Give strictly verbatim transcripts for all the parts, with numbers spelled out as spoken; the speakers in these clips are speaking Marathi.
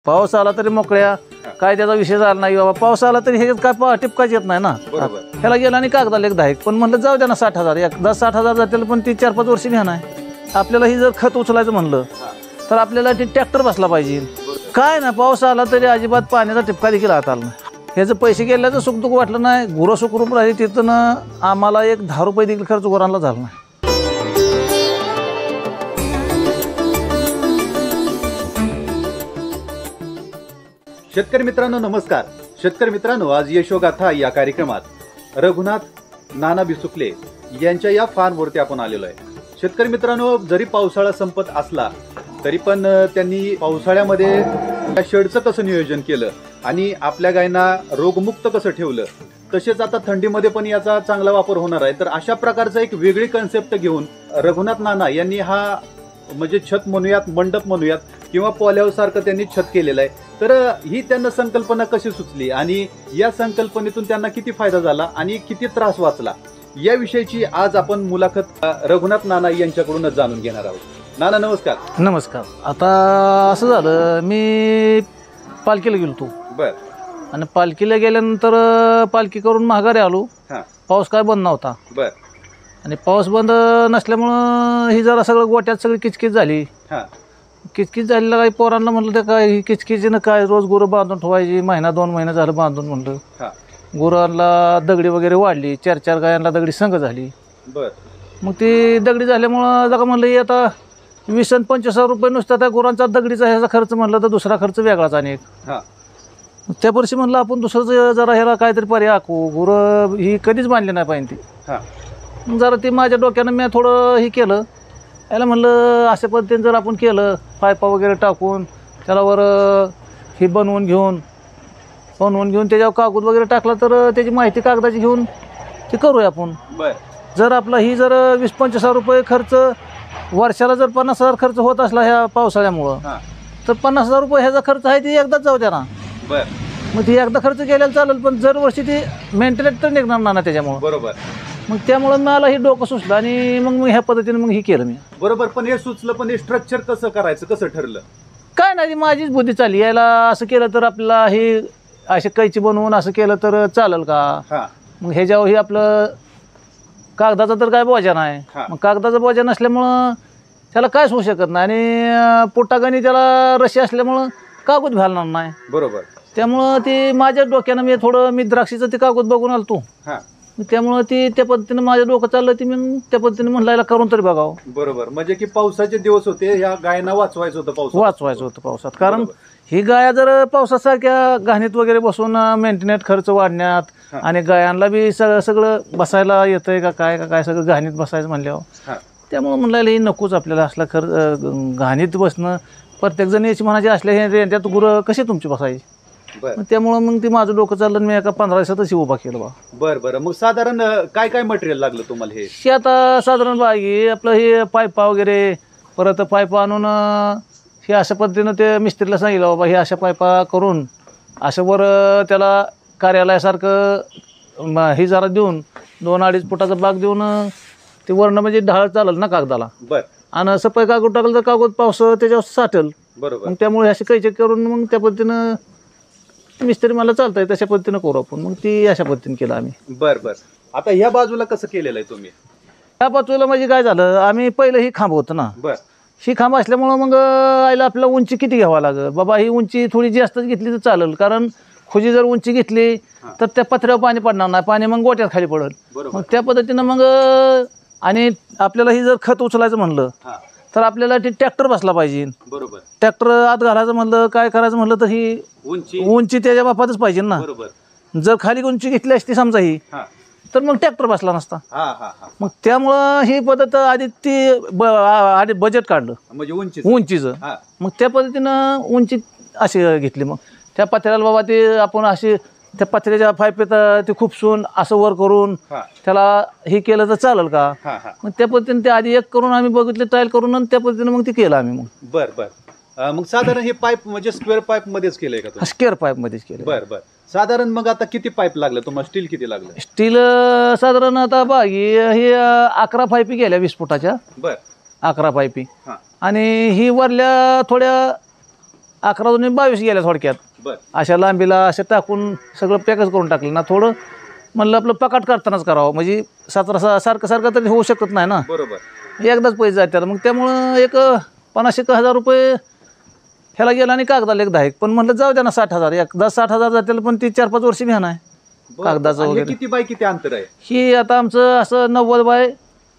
पाऊस आला तरी मोकळ्या, काय त्याचा विषय झाला नाही बाबा. पाऊस आला तरी ह्याच्यात काय पा टिपकाच येत नाही ना. ह्याला गेला आणि कागदाला एक दहा एक, पण म्हणलं जाऊ द्या ना साठ हजार एकदा साठ हजार जातील, पण ती चार पाच वर्ष घ्या नाही. आपल्याला ही जर खत उचलायचं म्हणलं तर आपल्याला ते ट्रॅक्टर बसला पाहिजे. काय ना पाऊस आला तरी अजिबात पाण्याचा टिपका देखील हात आला नाही. ह्याचं पैसे गेल्याचं सुख दुःख वाटलं नाही. गुरं सुखरूप राहिली तिथं आम्हाला एक दहा रुपये देखील खर्च गुरांना झाला नाही. शेतकरी मित्रांनो नमस्कार. शेतकरी मित्रांनो, आज यशोगाथा या कार्यक्रमात रघुनाथ नाना बिसुकले यांच्या या फार्मवरती आपण आलेलो आहे. शेतकरी मित्रांनो, जरी पावसाळा संपत असला तरी पण त्यांनी पावसाळ्यामध्ये शेडचं कसं नियोजन केलं आणि आपल्या गायींना रोगमुक्त कसं ठेवलं, तसेच आता थंडीमध्ये पण याचा चांगला वापर होणार आहे. तर अशा प्रकारचा एक वेगळी कन्सेप्ट घेऊन रघुनाथ नाना यांनी हा म्हणजे छत म्हणूयात, मंडप म्हणूयात किंवा पोल्यासारखं त्यांनी छत केलेलं आहे. तर ही त्यांना संकल्पना कशी सुचली आणि या संकल्पनेतून त्यांना किती फायदा झाला आणि किती त्रास वाचला, याविषयीची आज आपण मुलाखत रघुनाथ नाना यांच्याकडूनच जाणून घेणार आहोत. नाना नमस्कार. नमस्कार. आता असं झालं, मी पालखीला गेलो तो बर आणि पालखीला गेल्यानंतर पालखी करून माघारी आलो. पाऊस काय बंद नव्हता. बर आणि पाऊस बंद नसल्यामुळं ही जरा सगळं गोट्यात सगळी किचकिच झाली. किचकिच झालेला काही पोरांना म्हटलं तर काय ही किचकिचीनं काय रोज गुरं बांधून ठेवायची. महिना दोन महिने झालं बांधून म्हटलं. गुरांना दगडी वगैरे वाढली, चार चार गायांना दगडी संघ झाली. बर मग ती दगडी झाल्यामुळं जगा म्हणलं ही आता वीस आणि पंचवीस हजार रुपये नुसता त्या गुरांचा दगडीचा ह्याचा खर्च म्हणलं तर दुसरा खर्च वेगळाच. आणि त्या वर्षी म्हणलं आपण दुसरं जरा ह्याला काहीतरी पर्याय आखू. गुरं ही कधीच बांधली नाही पाहिजे ती. जरा ती माझ्या डोक्यानं मी थोडं हे केलं. याला म्हणलं अशा पद्धतीने जर आपण केलं, पायपा वगैरे टाकून त्याला वर हे बनवून घेऊन बनवून घेऊन त्याच्यावर कागद वगैरे टाकला तर त्याची माहिती कागदाची घेऊन ते करूया आपण. जर आपला ही जर वीस पंचवीस हजार रुपये खर्च वर्षाला जर पन्नास हजार खर्च होत असला ह्या पावसाळ्यामुळं, तर पन्नास हजार रुपये ह्याचा खर्च आहे ती एकदाच जाऊ द्या ना. मग ती एकदा खर्च केलेला चालेल, पण जर वर्षी ती मेंटेनन्स तर निघणार ना त्याच्यामुळं. बरोबर. मग त्यामुळं मला हे डोकं सुचलं आणि मग ह्या पद्धतीने मग हे केलं मी. बरोबर. पण हे सुचलं, पण हे स्ट्रक्चर कसं करायचं, कसं ठरलं? काय नाही, माझीच बुद्धी चालली. याला असं केलं तर आपल्याला हे असे कैची बनवून असं केलं तर चालेल का. मग ह्याच्यावर हे आपलं कागदाचा तर काय बोजा नाही. मग कागदाचा बोजा नसल्यामुळं त्याला कायच होऊ शकत नाही आणि पोटागानी त्याला रशी असल्यामुळं कागद घालणार नाही. बरोबर. त्यामुळं ते माझ्या डोक्यानं मी थोडं मी द्राक्षीचं ते कागद बघून आलो तू. त्यामुळं ती त्या पद्धतीने माझ्या डोकं चाललं, ती मी त्या पद्धतीने म्हणलं करून तरी बघावं. बरोबर. म्हणजे की पावसाचे दिवस होते, ह्या गायना वाचवायचं होतं पाऊस वाचवायचं होतं पावसात. कारण ही गाया जर पावसासारख्या घाणीत वगैरे बसून मेंटेनन्स खर्च वाढण्यात आणि गायांना बी सगळं सगळं बसायला येतंय का काय का काय सगळं घाणीत बसायचं म्हणल्यावर, त्यामुळं म्हणलं ही नकोच आपल्याला असला खर्च घाणीत बसणं. प्रत्येक जण याची म्हणायची असल्या हे त्यात गुरं कशी तुमची बसायची. त्यामुळं मग ते माझं डोकं चाललं, मी एका पंधरा दिवसातच उभा केलं बा. बरं बरं. मग साधारण काय काय मटेरियल लागलं तुम्हाला? हे आता साधारण बागी आपलं हे पायपा वगैरे, परत पायपा आणून हे अशा पद्धतीनं ते मिस्त्रीला सांगितलं बाबा हे अशा पायपा करून असं वर त्याला कार्यालयासारखं हे जरा देऊन दोन अडीच फुटाचा बाग देऊन ते वरण म्हणजे ढाळ चालेल ना कागदाला. बर. आणि सफाई कागद टाकलं तर कागद पाऊस त्याच्यावर साठेल. बरोबर. मग त्यामुळे असे कैचे करून मग त्या पद्धतीनं मिस्त्री मला चालतंय तशा पद्धतीनं करू आपण. मग ती अशा पद्धतीने केलं आम्ही. बर बर. आता ह्या बाजूला कसं केलेलं आहे तुम्ही? ह्या बाजूला म्हणजे काय झालं, आम्ही पहिलं ही खांब होतं ना. बर. ही खांब असल्यामुळं मग आईला आपल्याला उंची किती घ्यावा लागेल बाबा. ही उंची थोडी जास्तच घेतली तर चालेल, कारण खुजी जर उंची घेतली तर त्या पत्र्यावर पाणी पडणार नाही, पाणी मग गोट्यात खाली पडेल. मग त्या पद्धतीनं मग आणि आपल्याला ही जर खत उचलायचं म्हणलं तर आपल्याला ती ट्रॅक्टर बसला पाहिजे. बरोबर. ट्रॅक्टर आत घालायचं म्हणलं, काय करायचं म्हणलं तर ही उंची उंची त्याच्या बापातच पाहिजे ना. बरोबर. जर खाली उंची घेतली असती समजा ही, तर मग ट्रॅक्टर बसला नसता. मग त्यामुळं ही पद्धत आधी ती आधी बजेट काढलं म्हणजे उंची उंचीचं. मग त्या पद्धतीनं उंची अशी घेतली. मग त्या पत्र्याला बाबा ते आपण अशी त्या पत्र्याच्या पायपेत ते खुपसून असं वर करून त्याला हे केलं तर चालेल का. मग त्या पद्धतीने ते आधी एक करून आम्ही बघितले, ट्रायल करून आणि त्या पद्धतीने मग ते केलं आम्ही. मग बर बर. मग साधारण हे पाईप म्हणजे स्क्वेअर पाईप मध्येच केलंय का? स्क्वेअर पाईप मध्येच केलं. बर बर. साधारण मग आता किती पाईप लागलं तुम्हाला? स्टील किती लागलं? स्टील साधारण आता बागी हे अकरा पाईपी गेल्या वीस फुटाच्या. बर. अकरा पाईपी. आणि ही वरल्या थोड्या अकरा दोन्ही बावीस गेल्या थोडक्यात. बर अशा लांबीला अशा टाकून सगळं पॅकच करून टाकलं ना. थोडं म्हणलं आपलं पकाट करतानाच करावं, म्हणजे सतरा सा सारखं सारखं तरी होऊ शकत नाही ना. बरोबर एकदाच पैसे जातात. मग त्यामुळं एक पन्नास एक हजार रुपये ह्याला गेला आणि कागदाला एक दहा एक. पण म्हणलं जाऊ द्या ना साठ हजार, एकदा साठ हजार जातील पण ती चार पाच वर्ष भ्यान आहे कागदाचं आणि हे वगैरे. किती बाय किती अंतर आहे? ही आता आमचं असं नव्वद बाय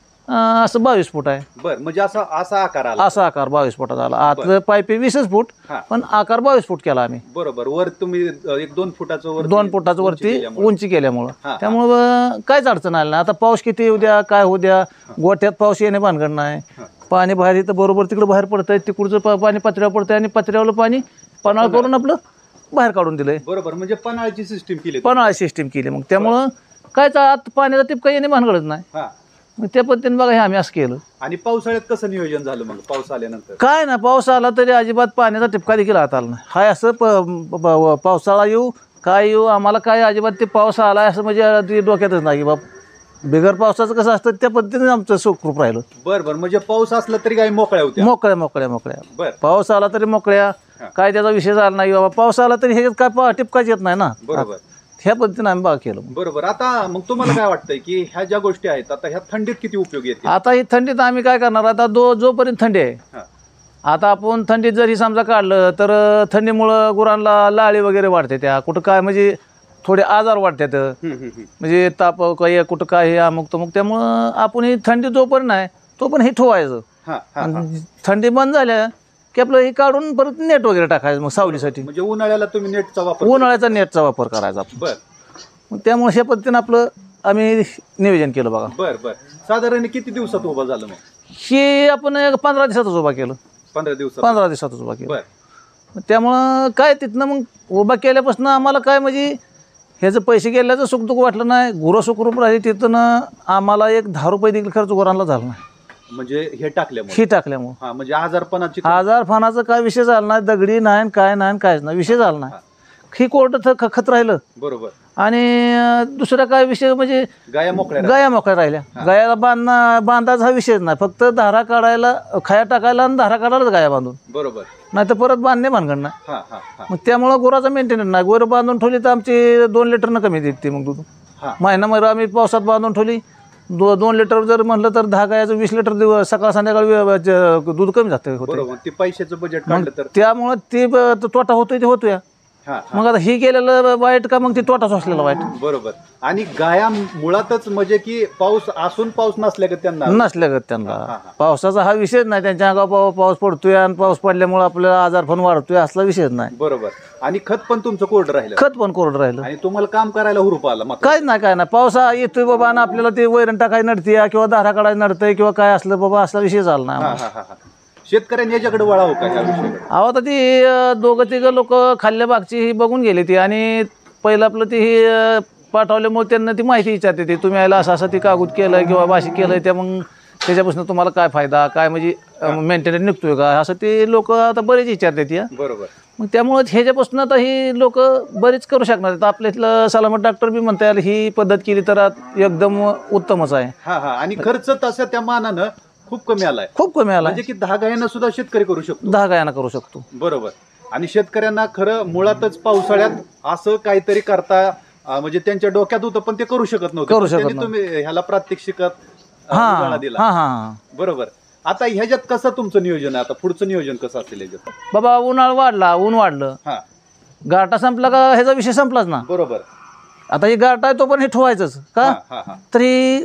अं, असं बावीस फूट आहे. बर म्हणजे असा असा आकार आला. असा आकार बावीस फुटाचा आला. आतलं पाईप वीसच फूट हा. पण आकार बावीस फूट केला आम्ही. बरोबर. वर तुम्ही अ, एक दोन फुटाचं वर दोन फुटाचं वरती केल्यामुळं. उंची केल्यामुळं. हा, हा. त्यामुळं काहीच अडचण आली नाही. आता पाऊस किती येऊ द्या काय होऊ द्या, गोठ्यात पाऊस येणे भानगड नाही. हा. पाणी बाहेर येतं बरोबर तिकडं बाहेर पडतंय, तिकडचं पा- पाणी पत्र्यावर पडतंय आणि पत्र्यावरलं पाणी पन्हाळ करून आपलं बाहेर काढून दिलंय. बरोबर म्हणजे पन्हाळ्याची सिस्टीम केली. पन्हाळ सिस्टीम केली. मग त्यामुळं कायच आत पाण्याचा टिपका येणे भानगडच नाही. हा. मग त्या पद्धतीने बघा हे आम्ही असं केलं. आणि पावसाळ्यात कसं नियोजन झालं मग पाऊस आल्यानंतर? काय ना पाऊस आला तरी अजिबात पाण्याचा टिपका देखील हात आला नाही. हाय असं प प- प- पावसाळा येऊ काय येऊ आम्हाला काय अजिबात ते पाऊस आला असं म्हणजे ते डोक्यातच नाही की बाप बिगर पावसाचं कसं असतं त्या पद्धतीने आमचं सुखरूप राहिलं. बर बर म्हणजे पाऊस असला तरी काही मोकळ्या होत्या? मोकळ्या मोकळ्या मोकळ्या. बर पाऊस आला तरी मोकळ्या. काय त्याचा विषय झाला नाही बाबा. पाऊस आला तरी ह्याच्यात काय पा- टिपकाच येत नाही ना. बरोबर. ह्या पद्धतीने आम्ही बाग केलं. बरोबर. आता मग तुम्हाला काय वाटतंय की ह्या ज्या गोष्टी आहेत आता ह्या थंडीत किती उपयोगी येतील? आता ही थंडीत आम्ही काय करणार आता दो जोपर्यंत थंडी आहे. हा. आता आपण थंडीत जरी समजा काढलं तर थंडीमुळं गुरांना लाळी वगैरे वाढते, त्या कुठं काय म्हणजे थोडे आजार वाढतात, हम्म, हम्म, हम्म. म्हणजे ताप काय कुठं काय हे अमुक तमुक. त्यामुळं आपण ही थंडी जोपर्यंत आहे तोपर्यंत हे ठेवायचं. हा, हा, हा. आणि थंडी बंद झाल्या की आपलं हे काढून परत नेट वगैरे टाकायचं मग सावलीसाठी. म्हणजे उन्हाळ्याला तुम्ही नेटचा वापर? उन्हाळ्याचा नेटचा वापर करायचा. बर मग त्यामुळे ह्या पद्धतीनं आपलं आम्ही नियोजन केलं बघा. बर बर. साधारण किती दिवसात उभं झालं मग? हे आपण एक पंधरा दिवसातच उभा केलं. पंधरा दिवसात? पंधरा दिवसातच उभा केलं. बर. त्यामुळं काय तिथनं मग उभा केल्यापासून आम्हाला काय म्हणजे ह्याचं पैसे गेल्याचं सुखदुःख वाटलं नाही. गुरं सुखरूप राहिली. तिथं आम्हाला एक दहा रुपये देखील खर्च गुरांना झाला नाही. म्हणजे हे टाकल्यामुळे? ही टाकल्यामुळं. हा म्हणजे आजारपणाची? आजार फानाचा काय विषय झाला नाही. दगडी नाही काय नाही कायच नाही विषय झाला नाही. ही कोर्ट खत राहिलं. बरोबर. आणि अं, दुसरा काय विषय म्हणजे गाया मोकळ्या? गाया मोकळ्या राहिल्या. गायाला बांधणं बांधायचा हा विषयच नाही. फक्त धारा काढायला खाया टाकायला आणि धारा काढायलाच गाया बांधून. बरोबर. नाही तर परत बांधणे भानगड नाही. हा हा हा. मग त्यामुळं गुराचा मेंटेनन्स नाही. गुरं बांधून ठेवली तर आमची दोन लिटरनं कमी देते मग दूध. हा. महिनामध्ये आम्ही पावसात बांधून ठेवली दो दोन लिटर जर म्हटलं तर दहा गायाचं वीस लिटर दिवस सकाळ संध्याकाळी ज- दूध कमी जातं होतं. बरोबर. ते पैशाचं बजेट मग काढलं तर? त्यामुळं ते ब- तो तोटा होतोय ते होतोय. हा हा. मग आता ही गेलेलं वाईट का मग ते तोटाच असलेला वाईट बरोबर. आणि गाया मुळातच म्हणजे की पाऊस असून पाऊस नसल्या का त्यांना नसल्यागत त्यांना पावसाचा हा विषयच नाही. त्यांच्या अंगावर पाऊ- पाऊस पडतोय आणि पाऊस पडल्यामुळे आपल्याला आजार पण वाढतोय असला विषयच नाही. बरोबर. आणि खत पण तुमचं कोरडं राहिलं? खत पण कोरडं राहिलं. आणि तुम्हाला काम करायला हुरूप आला मात्र? काहीच नाही काय नाही. पावसा येतोय बाबा आणि आपल्याला ते वैरण टाकाय नडते किंवा धारा काढायला नडतंय किंवा काय असलं बाबा असला विषय झाला नाही हा आम्हाला. हा हा हा. शेतकऱ्यांनी याच्याकडे वळावं का ह्या विषयाकडे? अहो आता ती अं, दोघं तिघं लोक खाल्ल्या बागची ही बघून गेली ती आणि पहिलं आपलं ती ही अं, पाठवल्यामुळे त्यांना ती माहिती विचारते ती तुम्ही यायला असं असं ती कागद केलं किंवा भाषी केलं त्या मग त्याच्यापासून तुम्हाला काय फायदा काय म्हणजे मेंटेनन्स निघतोय का असं ते लोक आता बरेच विचारते ती. बरोबर. मग त्यामुळे ह्याच्यापासून आता ही लोक बरेच करू शकणार आहेत. आपल्या इथलं सलामत डॉक्टर बी म्हणता येईल ही पद्धत केली तर आत एकदम उत्तमच आहे. हा हा. आणि खर्च तसा त्या मानानं खूप कमी आलाय. खूप कमी आला. म्हणजे की दहा गायांना सुद्धा शेतकरी करू शकतो? दहा गायांना करू शकतो. बरोबर. आणि शेतकऱ्यांना खरं मुळातच पावसाळ्यात असं काहीतरी करता अं, म्हणजे त्यांच्या डोक्यात होतं पण ते करू शकत नव्हते. करू पण शकत त्यांनी तुम्ही ह्याला प्रात्यक्षिकात अं, हा उजाळा दिला. हा हा बरोबर. आता ह्याच्यात कसं तुमचं नियोजन आहे? आता पुढचं नियोजन कसं असेल ह्याच्यात? बाबा उन्हाळा वाढला ऊन वाढलं हा. गारठा संपला का ह्याचा विषय संपलाच ना. बरोबर. आता ही गारठा आहे तो पण हे ठेवायचंच का. हा हा हा. तरी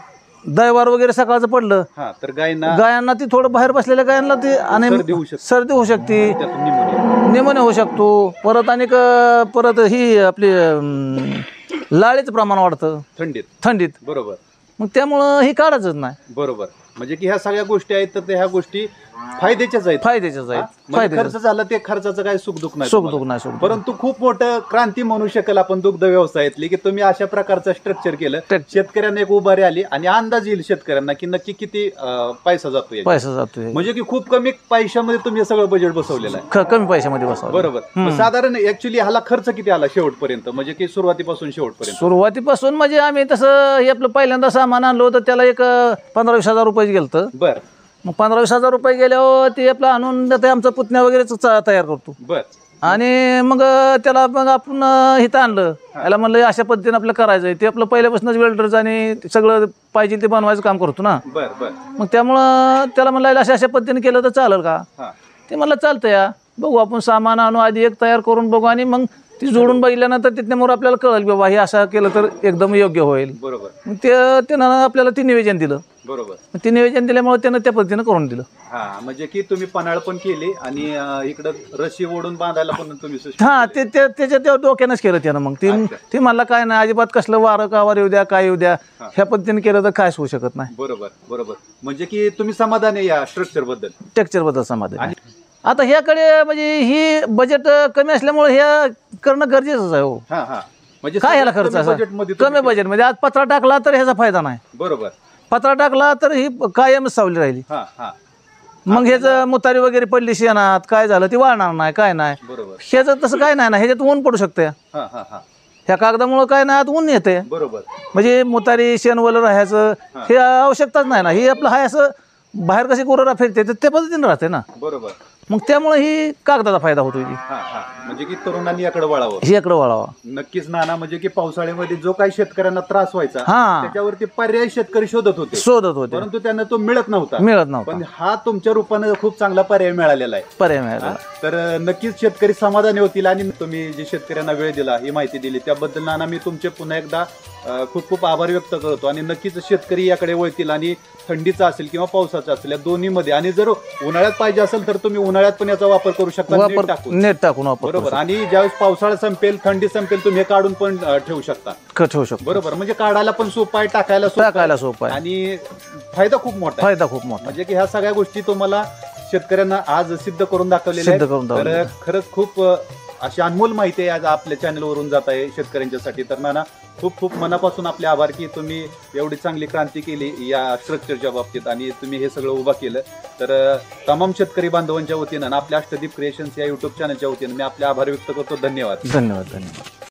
दैवार वगैरे सकाळचं पडलं हा तर गायींना गायांना ती थोडं बाहेर बसलेल्या गायांना ती आणि सर्दी होऊ शकते. सर्दी होऊ शकते त्यातून निमोनिया. निमोनिया होऊ शकतो. परत आणि परत ही आपली अं, लाळीचं प्रमाण वाढतं थंडीत. थंडीत. बरोबर. मग त्यामुळं ही काढायचंच नाही. बरोबर. म्हणजे की ह्या सगळ्या गोष्टी आहेत तर त्या ह्या गोष्टी फायद्याच्याच आहेत. फायद्याच्याच आहेत. म्हणजे फायद्याचं खर्च झाला ते खर्चाचं काही सुख दुःख नाही सुख तुम्हाला. दुःख नाही सुख दुःख. परंतु खूप मोठं क्रांती म्हणू शकेल आपण दुग्ध व्यवसायातली की तुम्ही अशा प्रकारचं स्ट्रक्चर केलं. Structure. शेतकऱ्यांना एक उभारी आली आणि अंदाज येईल शेतकऱ्यांना की नक्की किती अं, पैसा जातो याच्यात. पैसा जातोय. म्हणजे की खूप कमी पैशामध्ये तुम्ही हे सगळं बजेट बसवलेलं आहे. क- कमी पैशामध्ये बसावं. बरोबर. मग साधारण ऍक्च्युली ह्याला खर्च किती आला शेवटपर्यंत म्हणजे की सुरुवातीपासून शेवटपर्यंत? सुरुवातीपासून म्हणजे आम्ही तसं हे आपलं पहिल्यांदा सामान आणलं होतं त्याला एक अं, पंधरा वीस हजार रुपये गेलं. बर. मग पंधरा वीस हजार रुपये गेल्यावर ते आपलं आणून ते आमचा पुतण्या वगैरे तयार करतो. बर. आणि मग त्याला मग आपण इथं आणलं, याला म्हणलं अशा पद्धतीने आपलं करायचं. ते आपलं पहिल्यापासूनच वेल्डरचं आणि सगळं पाहिजे ते बनवायचं काम करतो ना. बर बर. मग त्यामुळं त्याला म्हणलं अशा अशा पद्धतीने केलं तर चालेल का. ते म्हणलं चालतं या, बघू आपण सामान आणू आधी एक तयार करून बघू, आणि मग ती जोडून बघितल्यानंतर तिथल्यामुळे आपल्याला कळेल की बाबा हे असं केलं तर एकदम योग्य होईल. बरोबर. मग ते त्यानं आपल्याला ते निवेदन दिलं. बरोबर. ते निवेदन दिल्यामुळे त्यानं त्या पद्धतीनं करून दिलं. हा, म्हणजे की तुम्ही पन्हाळ पण केली आणि इकडं रशी ओढून बांधायला पण तुम्ही हा ते त्याच्या त्या डोक्यानंच केलं त्यानं. मग ती ती म्हणला काय नाही, अजिबात कसलं वारं कावर येऊ द्या काय येऊ द्या, ह्या पद्धतीने केलं तर कायच होऊ शकत नाही. बरोबर बरोबर. म्हणजे की तुम्ही समाधान आहे या स्ट्रक्चर बद्दल. स्ट्रक्चर बद्दल समाधान. आता ह्याकडे म्हणजे ही बजेट कमी असल्यामुळे हे करणं गरजेचंच आहे. हो. हा हा. म्हणजे काय ह्याला खर्च असा कमी बजेट मध्ये. आज पत्रा टाकला तर ह्याचा फायदा नाही. बरोबर. पत्रा टाकला तर ही कायमच सावली राहिली. हा हा. मग ह्याचं मुतारी वगैरे पडली शेणात काय झालं ते वाळणार नाही काय नाही. बरोबर. ह्याचं तसं काय नाही ना, ह्याच्यात ऊन पडू शकते. हा हा हा. ह्या कागदामुळे काय नाही, आत ऊन येते. बरोबर. म्हणजे मुतारी शेण वलं राहायचं हे आवश्यकताच नाही ना. ही आपलं हाय असं बाहेर कशी कोरोना फिरते तर त्या पद्धतीने राहते ना. बरोबर. मग त्यामुळे ही कागदाचा फायदा होतो. हा हा. म्हणजे की तरुणांनी याकडे वळावं. ही याकडे वळावा. नक्कीच नाना. म्हणजे की पावसाळ्यामध्ये जो काही शेतकऱ्यांना त्रास व्हायचा हा. त्याच्यावरती पर्याय शेतकरी शोधत होते शोधत होते, परंतु त्यांना तो मिळत नव्हता. मिळत नव्हता. पण हा तुमच्या रूपाने खूप चांगला पर्याय मिळालेला आहे. पर्याय मिळाला. तर नक्कीच शेतकरी समाधानी होतील. आणि तुम्ही जे शेतकऱ्यांना वेळ दिला, ही माहिती दिली त्याबद्दल नाना मी तुमचे पुन्हा एकदा खूप खूप आभार व्यक्त करतो. आणि नक्कीच शेतकरी याकडे वळतील. आणि थंडीचा असेल किंवा पावसाचा असेल या दोन्ही मध्ये. आणि जर उन्हाळ्यात पाहिजे असेल तर तुम्ही उन्हाळ्यात पण याचा वापर करू शकता. वापर नेट टाकून वापर. बरोबर. आणि ज्यावेळेस पावसाळा संपेल थंडी संपेल तुम्ही हे काढून पण ठेवू शकता. ठेवू शकतो. बरोबर. म्हणजे काढायला पण सोपं आहे, टाकायला टाकायला सोपं आहे. आणि फायदा खूप मोठा आहे. फायदा खूप मोठा. म्हणजे की ह्या सगळ्या गोष्टी तुम्हाला शेतकऱ्यांना आज सिद्ध करून दाखवलेल्या आहेत. तर खरंच खूप अशी अनमोल माहिती आहे आज आपल्या चॅनलवरून जात आहे शेतकऱ्यांच्यासाठी. तर नाना खूप खूप मनापासून आपले आभार की तुम्ही एवढी चांगली क्रांती केली या स्ट्रक्चरच्या बाबतीत आणि तुम्ही हे सगळं उभा केलं. तर तमाम शेतकरी बांधवांच्या वतीनं आपल्या अष्टदीप क्रिएशन्स या युट्यूब चॅनलच्या वतीनं मी आपले आभार व्यक्त करतो. धन्यवाद. धन्यवाद. धन्यवाद.